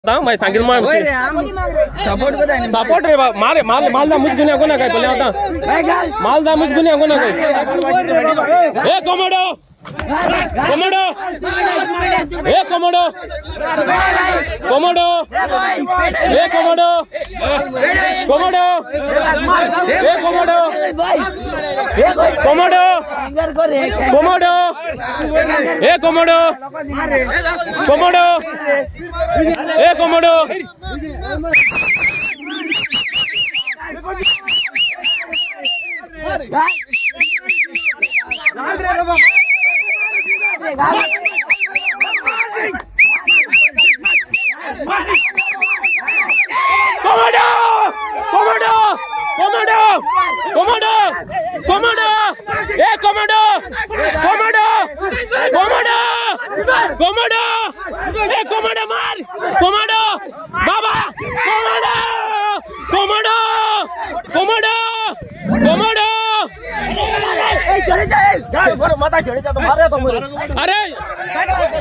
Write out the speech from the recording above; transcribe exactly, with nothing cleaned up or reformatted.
मैं सांगितलं मग सपोर्ट को देने सपोर्ट रे मारे माल मालदा मुसगुन्या कोणा काय पहिले आता मालदा मुसगुन्या कोणा काय ए कमोडो कमोडो ए कमोडो कमोडो ए कमोडो कमोडो ए कमोडो कमोडो कमोडो ए कमोडो कमोडो ए Komodo Komodo! Komodo! Komodo! Komodo! Komodo! Eh, Komodo! Komodo! Komodo! Komodo! Eh, Komodo mar! Komodo! Baba! Komodo! Komodo! Komodo! Komodo! चढ़े जाए, मत चढ़े जा तो मारे तो मुझे। अरे